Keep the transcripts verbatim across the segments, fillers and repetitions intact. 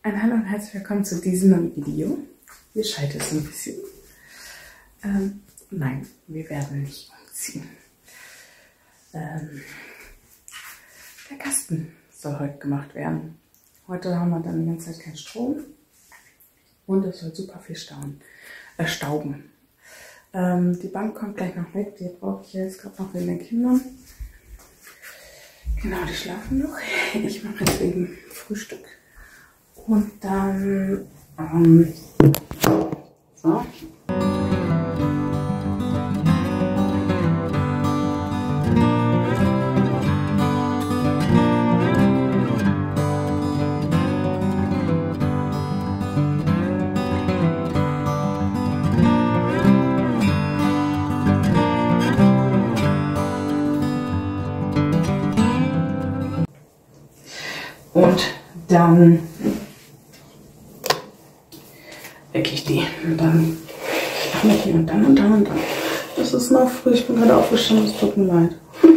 Ein Hallo und herzlich willkommen zu diesem neuen Video. Hier schaltet es ein bisschen. Ähm, nein, wir werden nicht umziehen. Ähm, der Kasten soll heute gemacht werden. Heute haben wir dann die ganze Zeit keinen Strom und es soll super viel stauen, äh, stauben. Ähm, die Bank kommt gleich noch weg, die brauche ich jetzt gerade noch wegen den Kindern. Genau, die schlafen noch. Ich mache jetzt eben Frühstück. Und dann, ähm, so. Und dann wecke ich die und dann mache ich und dann und dann und dann. Das ist noch früh, ich bin gerade aufgestanden, es tut mir leid.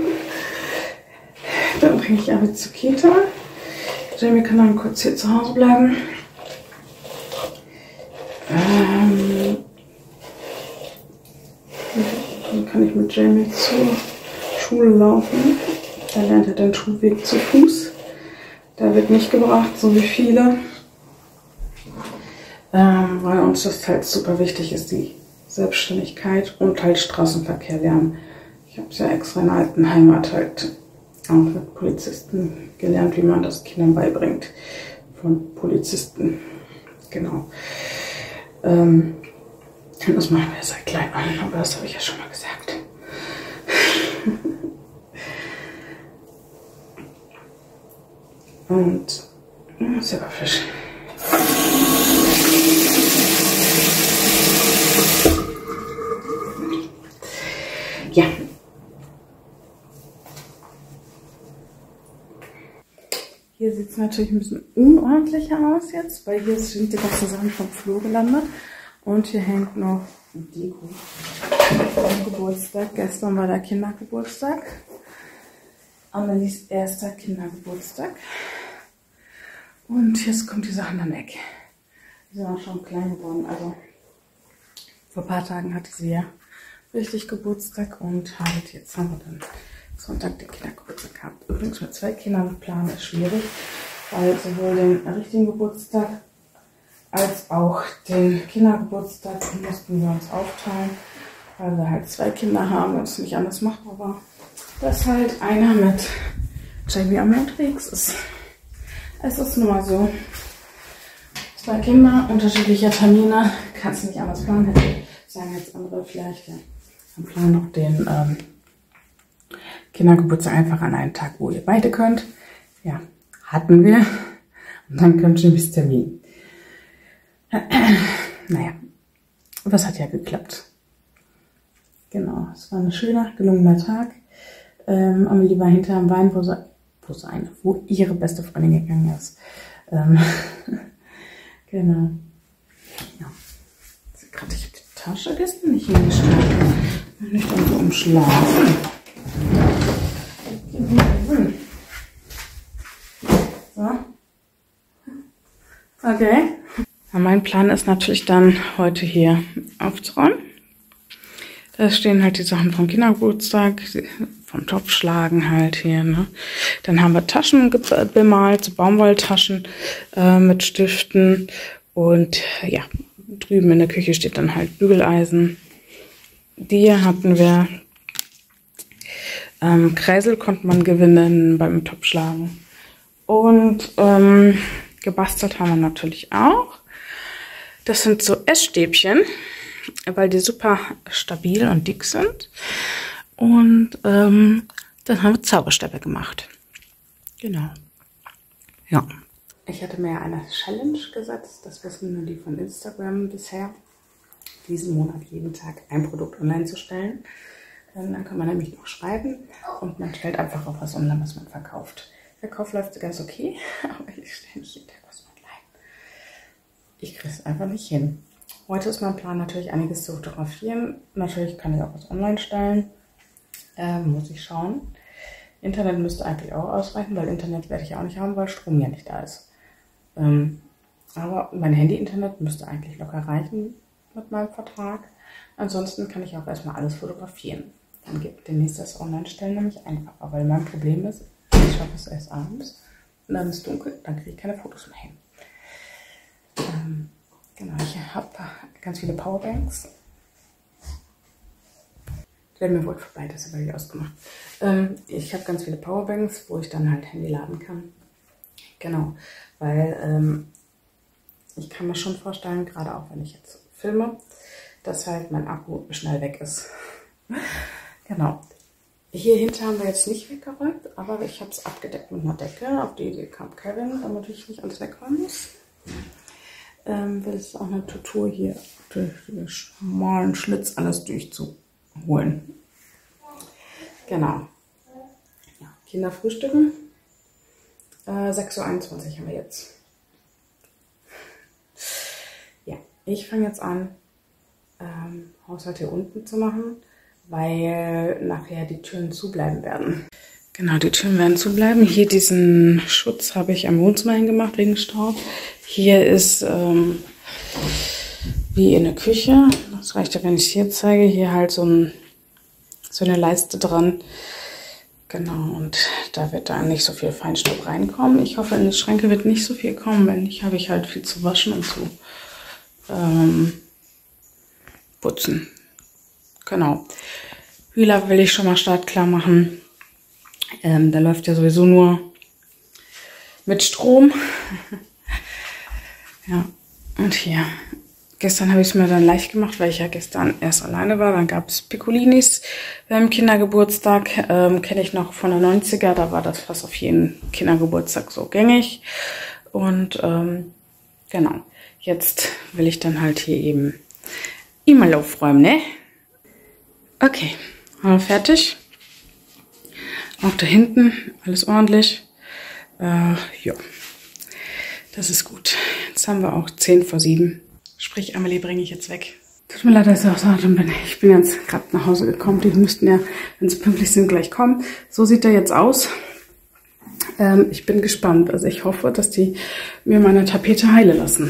Dann bringe ich Abi zur Kita. Jamie kann dann kurz hier zu Hause bleiben. Ähm, dann kann ich mit Jamie zur Schule laufen. Da lernt er den Schulweg zu Fuß. Der wird nicht gebracht, so wie viele. Ähm, weil uns das halt super wichtig ist, die Selbstständigkeit und halt Straßenverkehr lernen. Ich habe es ja extra in der alten Heimat halt auch mit Polizisten gelernt, wie man das Kindern beibringt. Von Polizisten, genau. Ähm, das machen wir seit klein an, aber das habe ich ja schon mal gesagt. Und selber Fisch. Ja. Hier sieht es natürlich ein bisschen unordentlicher aus jetzt, weil hier sind die ganzen Sachen vom Flur gelandet. Und hier hängt noch Deko vom Geburtstag. Gestern war der Kindergeburtstag. Amelies erster Kindergeburtstag. Und jetzt kommt die Sachen dann weg. Die sind auch schon klein geworden. Also vor ein paar Tagen hatte sie ja richtig Geburtstag und halt jetzt haben wir dann Sonntag den Kindergeburtstag gehabt. Übrigens mit zwei Kindern planen ist schwierig, weil sowohl den richtigen Geburtstag als auch den Kindergeburtstag mussten wir uns aufteilen, weil wir halt zwei Kinder haben und es nicht anders machbar war. Dass halt einer mit Jamie am unterwegs ist. Es ist nun mal so. Zwei Kinder, unterschiedliche Termine, kannst du nicht anders planen. Sagen jetzt andere vielleicht, ja, dann planen noch den ähm, Kindergeburtstag einfach an einen Tag, wo ihr beide könnt. Ja, hatten wir. Und dann kommt schon bis Termin. Naja, aber es hat ja geklappt. Genau, es war ein schöner, gelungener Tag. Ähm, Amelie war hinter am Wein, wo sie, wo sie eine, wo ihre beste Freundin gegangen ist. Ähm, genau. Ja. Gerade ich habe die Tasche gestern nicht hingestellt. Nicht irgendwo umschlafen. So. Okay. Ja, mein Plan ist natürlich dann heute hier aufzuräumen. Da stehen halt die Sachen vom Kindergeburtstag, vom Topfschlagen halt hier. Ne? Dann haben wir Taschen bemalt, so Baumwolltaschen äh, mit Stiften. Und ja, drüben in der Küche steht dann halt Bügeleisen. Die hier hatten wir. Ähm, Kreisel konnte man gewinnen beim Topfschlagen. Und ähm, gebastelt haben wir natürlich auch. Das sind so Essstäbchen, weil die super stabil und dick sind. Und ähm, dann haben wir Zauberstäbe gemacht. Genau. Ja. Ich hatte mir eine Challenge gesetzt, das wissen nur die von Instagram bisher, diesen Monat jeden Tag ein Produkt online zu stellen. Dann kann man nämlich noch schreiben und man stellt einfach auf was online, was man verkauft. Der Kauf läuft ganz okay, aber ich stelle nicht jeden Tag was online. Ich kriege es einfach nicht hin. Heute ist mein Plan natürlich einiges zu fotografieren. Natürlich kann ich auch was online stellen. Ähm, muss ich schauen. Internet müsste eigentlich auch ausreichen, weil Internet werde ich auch nicht haben, weil Strom ja nicht da ist. Ähm, Aber mein Handy-Internet müsste eigentlich locker reichen mit meinem Vertrag. Ansonsten kann ich auch erstmal alles fotografieren. Dann geht demnächst das Online-Stellen nämlich einfacher, weil mein Problem ist, ich schaffe es erst abends und dann ist es dunkel, dann kriege ich keine Fotos mehr hin. Ähm, genau, ich habe ganz viele Powerbanks. Der mir wohl vorbei, das habe ich ausgemacht. Ähm, ich habe ganz viele Powerbanks, wo ich dann halt Handy laden kann. Genau, weil ähm, ich kann mir schon vorstellen, gerade auch wenn ich jetzt filme, dass halt mein Akku schnell weg ist. Genau. Hier hinten haben wir jetzt nicht weggeräumt, aber ich habe es abgedeckt mit einer Decke. Auf die Idee kam Kevin, damit ich nicht ans Wegräumen muss. Ähm, will es auch eine Tutur hier durch den schmalen Schlitz alles durchzuholen. Genau. Ja, Kinder frühstücken. Äh, sechs Uhr einundzwanzig haben wir jetzt. Ja, ich fange jetzt an, ähm, Haushalt hier unten zu machen, weil nachher die Türen zubleiben werden. Genau, die Türen werden zubleiben. Hier diesen Schutz habe ich am Wohnzimmer hingemacht wegen Staub. Hier ist ähm, wie in der Küche. Das reicht ja, wenn ich es hier zeige. Hier halt so, ein, so eine Leiste dran. Genau, und da wird dann nicht so viel Feinstaub reinkommen. Ich hoffe, in die Schränke wird nicht so viel kommen. Wenn nicht, habe ich halt viel zu waschen und zu ähm, putzen. Genau. Hühler will ich schon mal startklar machen. Ähm, der läuft ja sowieso nur mit Strom. Ja, und hier. Gestern habe ich es mir dann leicht gemacht, weil ich ja gestern erst alleine war. Dann gab es Piccolinis beim Kindergeburtstag. Ähm, kenne ich noch von der neunziger. Da war das fast auf jeden Kindergeburtstag so gängig. Und ähm, genau, jetzt will ich dann halt hier eben immer aufräumen, ne? Okay, haben wir fertig. Auch da hinten, alles ordentlich. Äh, ja, das ist gut. Jetzt haben wir auch zehn vor sieben. Sprich, Amelie bringe ich jetzt weg. Tut mir leid, dass ich auch so bin. Ich bin jetzt gerade nach Hause gekommen. Die müssten ja, wenn sie pünktlich sind, gleich kommen. So sieht er jetzt aus. Ähm, ich bin gespannt. Also ich hoffe, dass die mir meine Tapete heile lassen.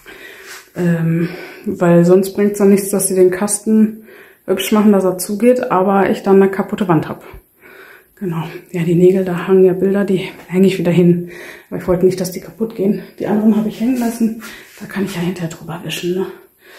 Ähm, weil sonst bringt es dann nichts, dass sie den Kasten hübsch machen, dass er zugeht, aber ich dann eine kaputte Wand habe. Genau. Ja, die Nägel, da hangen ja Bilder, die hänge ich wieder hin. Aber ich wollte nicht, dass die kaputt gehen. Die anderen habe ich hängen lassen. Da kann ich ja hinterher drüber wischen. Ne?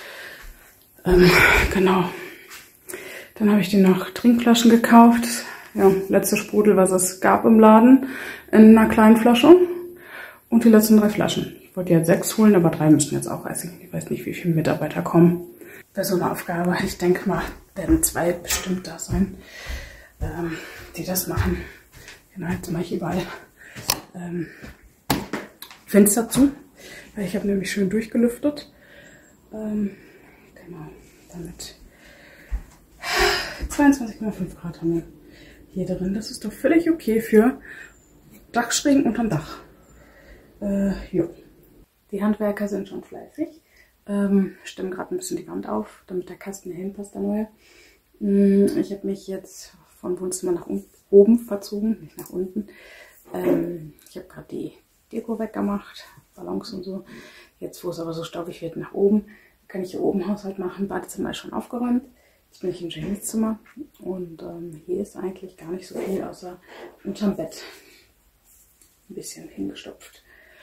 Ähm, genau. Dann habe ich dir noch Trinkflaschen gekauft. Ja, letzte Sprudel, was es gab im Laden, in einer kleinen Flasche. Und die letzten drei Flaschen. Ich wollte jetzt sechs holen, aber drei müssen jetzt auch reißen. Ich weiß nicht, wie viele Mitarbeiter kommen. Bei so einer Aufgabe, ich denke mal, werden zwei bestimmt da sein, ähm, die das machen. Genau, jetzt mache ich überall ähm, Fenster zu, weil ich habe nämlich schön durchgelüftet. Ähm, genau, damit zweiundzwanzig Komma fünf Grad haben wir hier drin. Das ist doch völlig okay für Dachschrägen unterm Dach. Äh, jo. Die Handwerker sind schon fleißig. Ähm, stimmen gerade ein bisschen die Wand auf, damit der Kasten hier hinpasst, der neue. Ich habe mich jetzt vom Wohnzimmer nach oben verzogen, nicht nach unten. Ähm, ich habe gerade die Deko weggemacht, Ballons und so. Jetzt, wo es aber so staubig wird, nach oben, kann ich hier oben Haushalt machen. Badezimmer ist schon aufgeräumt. Jetzt bin ich im Jamies Zimmer und ähm, hier ist eigentlich gar nicht so viel, außer unterm Bett. Ein bisschen hingestopft,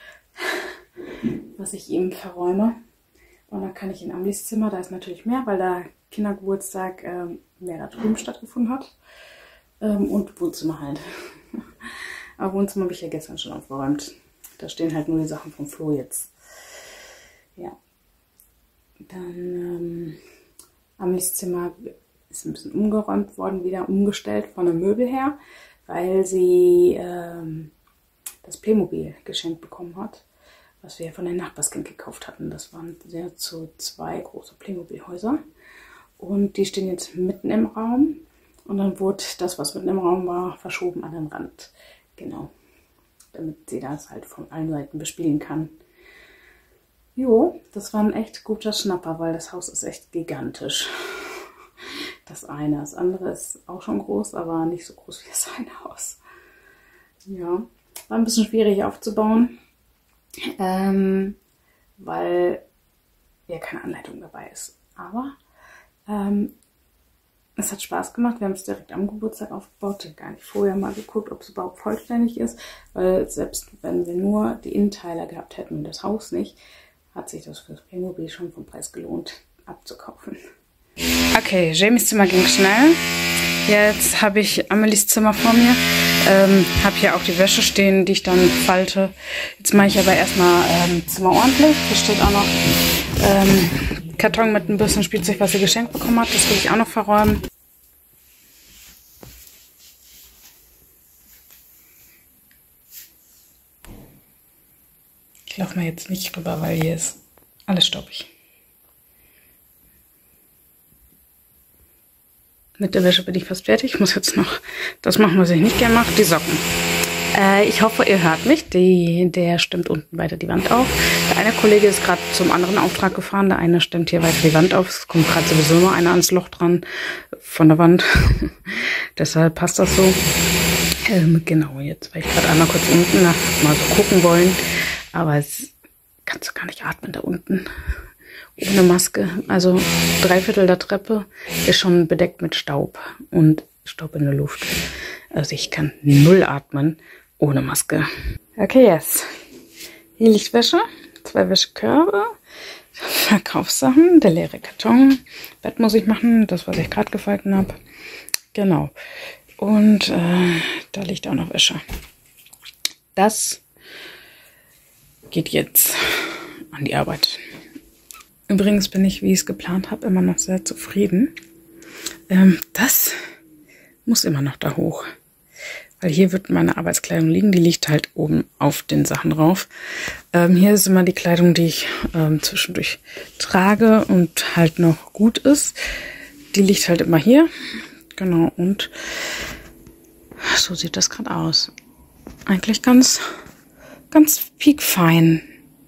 was ich ihm verräume. Und dann kann ich in Amelies Zimmer, da ist natürlich mehr, weil der Kindergeburtstag ähm, mehr da drüben stattgefunden hat. Ähm, und Wohnzimmer halt. Aber Wohnzimmer habe ich ja gestern schon aufgeräumt. Da stehen halt nur die Sachen vom Flo jetzt. Ja. Dann ähm, Amelies Zimmer ist ein bisschen umgeräumt worden, wieder umgestellt von den Möbel her, weil sie ähm, das Playmobil geschenkt bekommen hat, was wir von den Nachbarskind gekauft hatten. Das waren sehr zu zwei große Playmobil-Häuser. Und die stehen jetzt mitten im Raum. Und dann wurde das, was mitten im Raum war, verschoben an den Rand. Genau. Damit sie das halt von allen Seiten bespielen kann. Jo, das war ein echt guter Schnapper, weil das Haus ist echt gigantisch. Das eine. Das andere ist auch schon groß, aber nicht so groß wie das eine Haus. Ja, war ein bisschen schwierig aufzubauen. Ähm, weil ja keine Anleitung dabei ist. Aber ähm, es hat Spaß gemacht. Wir haben es direkt am Geburtstag aufgebaut. Ich habe gar nicht vorher mal geguckt, ob es überhaupt vollständig ist. Weil selbst wenn wir nur die Innenteile gehabt hätten und das Haus nicht, hat sich das für das Playmobil schon vom Preis gelohnt, abzukaufen. Okay, Jamies Zimmer ging schnell. Jetzt habe ich Amelies Zimmer vor mir. Ähm, habe hier auch die Wäsche stehen, die ich dann falte. Jetzt mache ich aber erstmal ähm, Zimmer ordentlich. Hier steht auch noch ähm, Karton mit ein bisschen Spielzeug, was sie geschenkt bekommen hat. Das will ich auch noch verräumen. Ich laufe mal jetzt nicht rüber, weil hier ist alles staubig. Mit der Wäsche bin ich fast fertig. Ich muss jetzt noch das machen, was ich nicht gerne mache, die Socken. Äh, ich hoffe, ihr hört mich. Die, der stimmt unten weiter die Wand auf. Der eine Kollege ist gerade zum anderen Auftrag gefahren. Der eine stimmt hier weiter die Wand auf. Es kommt gerade sowieso nur einer ans Loch dran von der Wand. Deshalb passt das so. Ähm, genau, jetzt war ich gerade einmal kurz unten nach, mal so gucken wollen. Aber es kannst du gar nicht atmen da unten. Ohne Maske. Also drei Viertel der Treppe ist schon bedeckt mit Staub und Staub in der Luft. Also ich kann null atmen ohne Maske. Okay, yes. Hier liegt Wäsche. Zwei Wäschekörbe. Verkaufssachen. Der leere Karton. Bett muss ich machen. Das, was ich gerade gefalten habe. Genau. Und äh, da liegt auch noch Wäsche. Das geht jetzt an die Arbeit. Übrigens bin ich, wie ich es geplant habe, immer noch sehr zufrieden. Ähm, das muss immer noch da hoch. Weil hier wird meine Arbeitskleidung liegen. Die liegt halt oben auf den Sachen drauf. Ähm, hier ist immer die Kleidung, die ich ähm, zwischendurch trage und halt noch gut ist. Die liegt halt immer hier. Genau, und so sieht das gerade aus. Eigentlich ganz, ganz piekfein.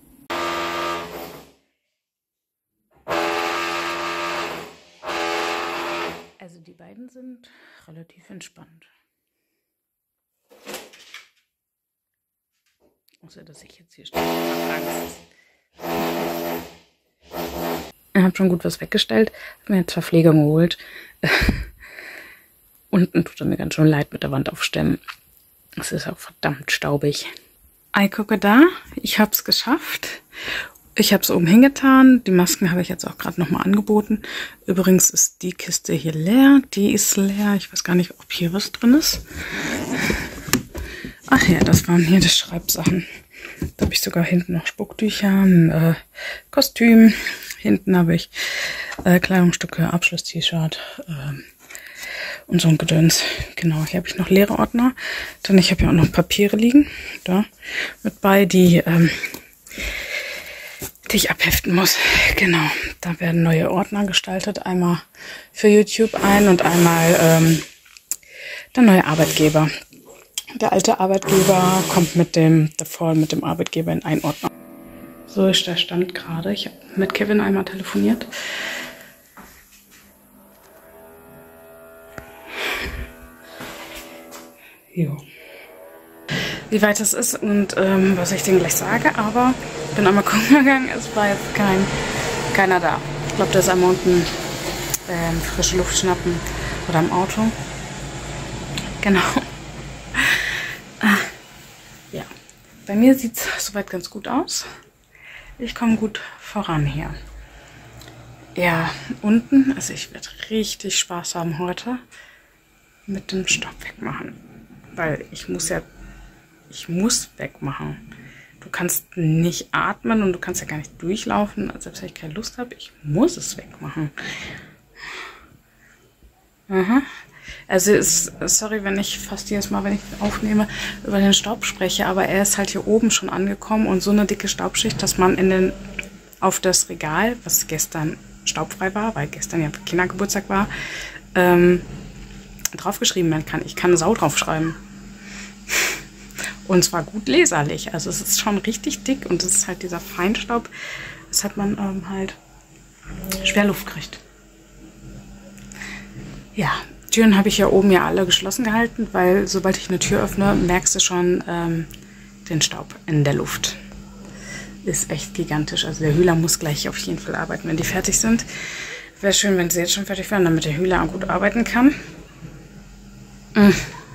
Also die beiden sind relativ entspannt. Außer, dass ich jetzt hier stehe. Ich habe schon gut was weggestellt. Habe mir jetzt Verpflegung geholt. Unten tut er mir ganz schön leid mit der Wand aufstemmen. Es ist auch verdammt staubig. Ei, gucke da. Ich habe es geschafft. Ich habe es oben hingetan. Die Masken habe ich jetzt auch gerade nochmal angeboten. Übrigens ist die Kiste hier leer. Die ist leer. Ich weiß gar nicht, ob hier was drin ist. Ach ja, das waren hier die Schreibsachen. Da habe ich sogar hinten noch Spucktücher, ein äh, Kostüm. Hinten habe ich äh, Kleidungsstücke, Abschluss-T-Shirt äh, und so ein Gedöns. Genau, hier habe ich noch leere Ordner. Dann ich habe ja auch noch Papiere liegen. Da mit bei, die... Ähm, die ich abheften muss. Genau, da werden neue Ordner gestaltet. Einmal für YouTube ein und einmal ähm, der neue Arbeitgeber. Der alte Arbeitgeber kommt mit dem davor mit dem Arbeitgeber in einen Ordner. So ist der Stand gerade. Ich habe mit Kevin einmal telefoniert. Jo. Wie weit das ist und ähm, was ich denen gleich sage, aber ich bin einmal gucken gegangen, es war jetzt kein, keiner da. Ich glaube, der ist einmal unten ähm, frische Luft schnappen oder im Auto. Genau. Ah, ja, bei mir sieht es soweit ganz gut aus. Ich komme gut voran hier. Ja, unten, also ich werde richtig Spaß haben heute mit dem Staub wegmachen, weil ich muss ja Ich muss wegmachen. Du kannst nicht atmen und du kannst ja gar nicht durchlaufen. Selbst wenn ich keine Lust habe, ich muss es wegmachen. Aha. Also ist, sorry, wenn ich fast jedes Mal, wenn ich aufnehme, über den Staub spreche, aber er ist halt hier oben schon angekommen und so eine dicke Staubschicht, dass man in den auf das Regal, was gestern staubfrei war, weil gestern ja Kindergeburtstag war, ähm, draufgeschrieben werden kann. Ich kann Sau draufschreiben. Und zwar gut leserlich. Also es ist schon richtig dick und es ist halt dieser Feinstaub, weshalb man ähm, halt schwer Luft kriegt. Ja, Türen habe ich ja oben ja alle geschlossen gehalten, weil sobald ich eine Tür öffne, merkst du schon ähm, den Staub in der Luft. ist echt gigantisch. Also der Hühler muss gleich auf jeden Fall arbeiten, wenn die fertig sind. Wäre schön, wenn sie jetzt schon fertig wären, damit der Hühler auch gut arbeiten kann. Mm.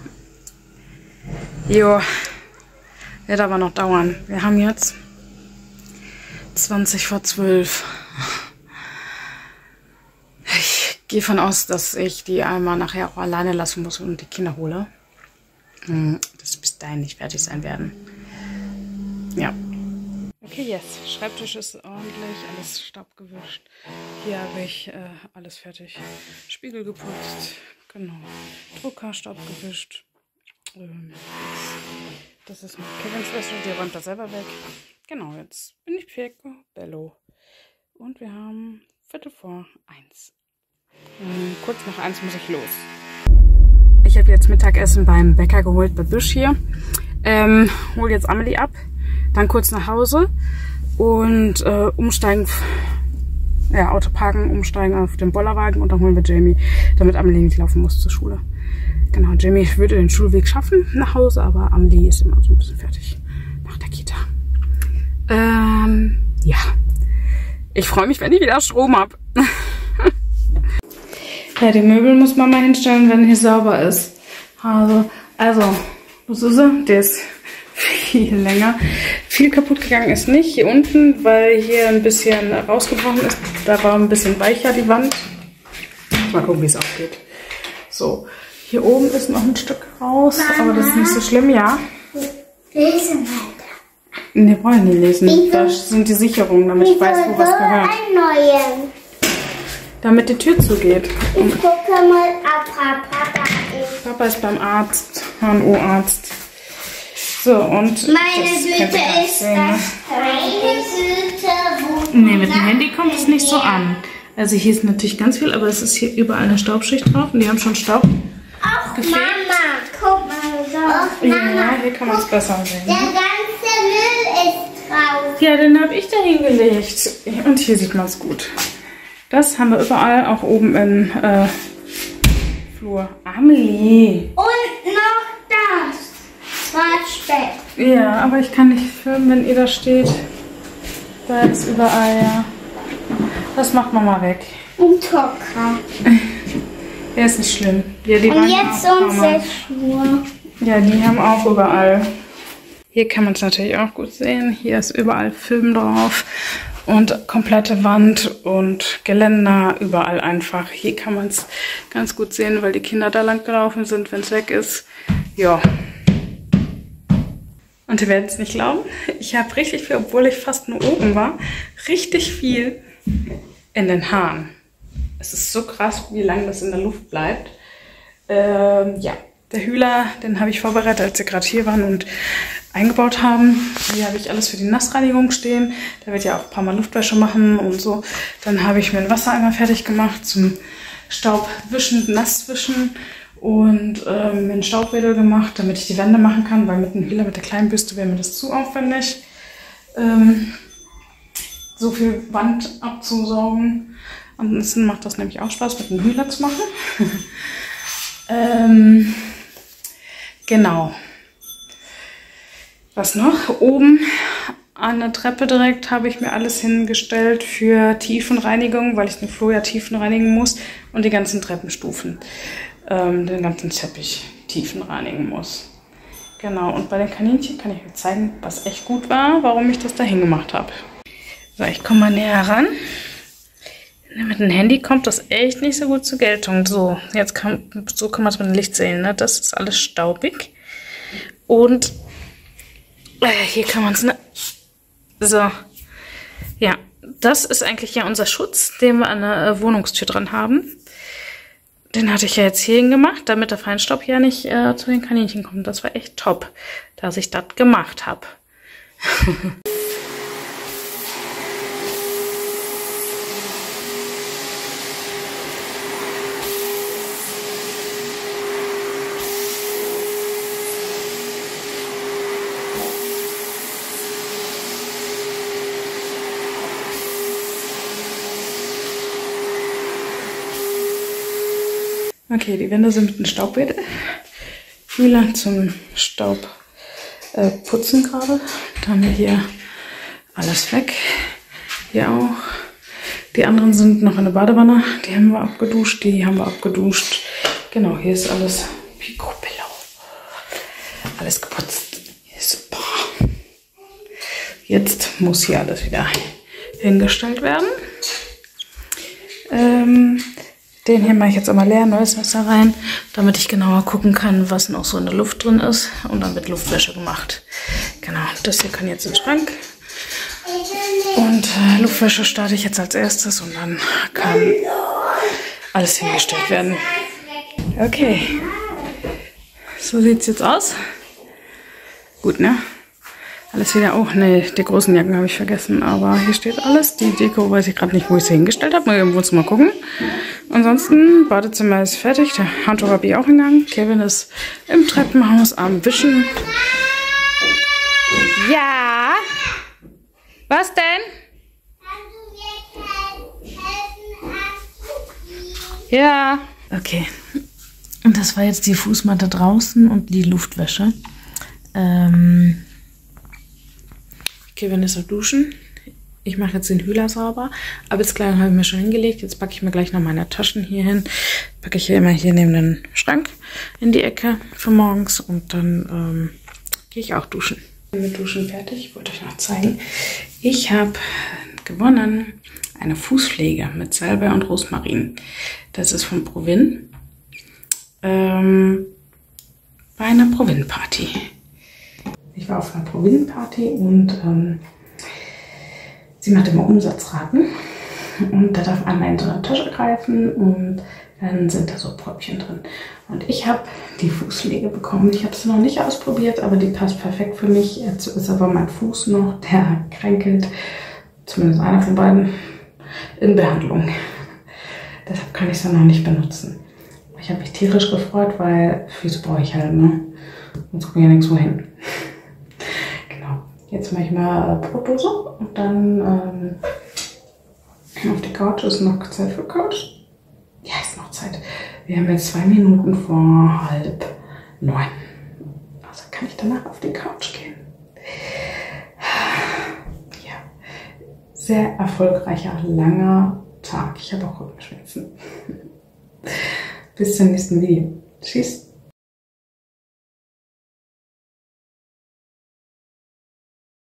Jo, wird aber noch dauern. Wir haben jetzt zwanzig vor zwölf. Ich gehe von aus, dass ich die einmal nachher auch alleine lassen muss und die Kinder hole. Dass sie bis dahin nicht fertig sein werden. Ja. Okay, yes. Schreibtisch ist ordentlich, alles staubgewischt. Hier habe ich äh, alles fertig. Spiegel geputzt. Genau. Drucker staubgewischt. Ähm, das ist mit Kevins Wäsche, die räumt das selber weg. Genau, jetzt bin ich Bello. Und wir haben Viertel vor eins. Ähm, kurz nach eins muss ich los. Ich habe jetzt Mittagessen beim Bäcker geholt, bei Büsch hier. Ähm, hole jetzt Amelie ab. Dann kurz nach Hause und äh, umsteigen, ja, Auto parken, umsteigen auf den Bollerwagen und dann holen wir Jamie, damit Amelie nicht laufen muss zur Schule. Genau, Jamie würde den Schulweg schaffen nach Hause, aber Amelie ist immer so ein bisschen fertig nach der Kita. Ähm, ja, ich freue mich, wenn ich wieder Strom habe. Ja, die Möbel muss man mal hinstellen, wenn hier sauber ist. Also, also, was ist er? Der ist viel länger. Viel kaputt gegangen ist nicht. Hier unten, weil hier ein bisschen rausgebrochen ist. Da war ein bisschen weicher die Wand. Mal gucken, wie es aufgeht. So, hier oben ist noch ein Stück raus, Mama, aber das ist nicht so schlimm, ja. Lesen weiter. Ne, brauche ich nicht lesen. Da sind die Sicherungen, damit ich weiß, wo was gehört. Neuen. Damit die Tür zugeht. Ich gucke mal, ob Papa ist. Papa ist beim Arzt, H N O-Arzt. So, und meine Güte ist sehen, das keine Güte. Ne, mit dem Handy kommt es nicht so an. Also hier ist natürlich ganz viel, aber es ist hier überall eine Staubschicht drauf und die haben schon Staub Ach, gefegt. Mama, guck mal so. Ja, Mama, hier kann man es besser sehen. Der ganze Müll ist drauf. Ja, den habe ich da hingelegt. Und hier sieht man es gut. Das haben wir überall, auch oben im äh, Flur. Amelie. Und noch das. Schwarzspeck. Ja, aber ich kann nicht filmen, wenn ihr da steht. Da ist überall, ja. Das macht man mal weg. Und Tocker. Ja, ist nicht schlimm. Ja, die Und jetzt unsere Schuhe. Ja, die haben auch überall. Hier kann man es natürlich auch gut sehen. Hier ist überall Film drauf. Und komplette Wand und Geländer, überall einfach. Hier kann man es ganz gut sehen, weil die Kinder da lang gelaufen sind, wenn es weg ist. Ja. Und ihr werdet es nicht glauben, ich habe richtig viel, obwohl ich fast nur oben war, richtig viel in den Haaren. Es ist so krass, wie lange das in der Luft bleibt. Ähm, ja, der Hühler, den habe ich vorbereitet, als wir gerade hier waren und eingebaut haben. Hier habe ich alles für die Nassreinigung stehen. Da wird ja auch ein paar Mal Luftwäsche machen und so. Dann habe ich mir einen Wassereimer fertig gemacht zum Staubwischen, Nasswischen und ähm, mir einen Staubwedel gemacht, damit ich die Wände machen kann, weil mit dem Hühler, mit der kleinen Bürste wäre mir das zu aufwendig, ähm, so viel Wand abzusaugen. Ansonsten macht das nämlich auch Spaß, mit dem Hühler zu machen. ähm, genau. Was noch? Oben an der Treppe direkt habe ich mir alles hingestellt für Tiefenreinigung, weil ich den Flur ja tiefen reinigen muss und die ganzen Treppenstufen, ähm, den ganzen Teppich tiefen reinigen muss. Genau, und bei den Kaninchen kann ich euch zeigen, was echt gut war, warum ich das da hingemacht habe. So, ich komme mal näher ran. Mit dem Handy kommt das echt nicht so gut zur Geltung. So, jetzt kann, so kann man es mit dem Licht sehen, ne? Das ist alles staubig. Und äh, hier kann man es, ne? So, ja, das ist eigentlich ja unser Schutz, den wir an der äh, Wohnungstür dran haben. Den hatte ich ja jetzt hier hingemacht, damit der Feinstaub ja nicht äh, zu den Kaninchen kommt. Das war echt top, dass ich das gemacht habe. Okay, die Wände sind mit einem Staubwedel. Hühler zum Staubputzen äh, gerade. Da haben wir hier alles weg. Hier auch. Die anderen sind noch in der Badewanne. Die haben wir abgeduscht. Die haben wir abgeduscht. Genau, hier ist alles picobello. Alles geputzt. Super. Jetzt muss hier alles wieder hingestellt werden. Ähm, den hier mache ich jetzt einmal leer, neues Wasser rein, damit ich genauer gucken kann, was noch so in der Luft drin ist. Und dann wird Luftwäsche gemacht. Genau, das hier kann jetzt in den Schrank. Und äh, Luftwäsche starte ich jetzt als erstes und dann kann alles hingestellt werden. Okay, so sieht es jetzt aus. Gut, ne? Alles wieder, oh ne, die großen Jacken habe ich vergessen, aber hier steht alles. Die Deko weiß ich gerade nicht, wo ich sie hingestellt habe. Mal irgendwo mal gucken. Ansonsten, Badezimmer ist fertig, der Handtuch habe ich auch hingegangen. Kevin ist im Treppenhaus am Wischen. Ja? Was denn? Ja. Okay. Und das war jetzt die Fußmatte draußen und die Luftwäsche. Ähm... Kevin ist am Duschen. Ich mache jetzt den Hühler sauber. Arbeitskleidung habe ich mir schon hingelegt. Jetzt packe ich mir gleich noch meine Taschen hier hin. Packe ich hier immer hier neben den Schrank in die Ecke für morgens. Und dann ähm, gehe ich auch duschen. Ich bin mit Duschen fertig. Ich wollte euch noch zeigen. Ich habe gewonnen eine Fußpflege mit Salbei und Rosmarin. Das ist von Provin. Ähm, bei einer Provin-Party. Ich war auf einer Provin-Party und ähm, sie macht immer Umsatzraten. Und da darf einmal in so eine Tasche greifen und dann sind da so Pröppchen drin. Und ich habe die Fußpflege bekommen. Ich habe sie noch nicht ausprobiert, aber die passt perfekt für mich. Jetzt ist aber mein Fuß noch, der kränkelt, zumindest einer von beiden, in Behandlung. Deshalb kann ich sie noch nicht benutzen. Ich habe mich tierisch gefreut, weil Füße brauche ich halt, ne? Sonst komme ich ja nirgendwo hin. Jetzt mache ich mal Brotdose und dann ähm, auf die Couch. Ist noch Zeit für Couch? Ja, ist noch Zeit. Wir haben jetzt zwei Minuten vor halb neun. Also kann ich danach auf die Couch gehen. Ja, sehr erfolgreicher, langer Tag. Ich habe auch Rückenschmerzen. Bis zum nächsten Video. Tschüss.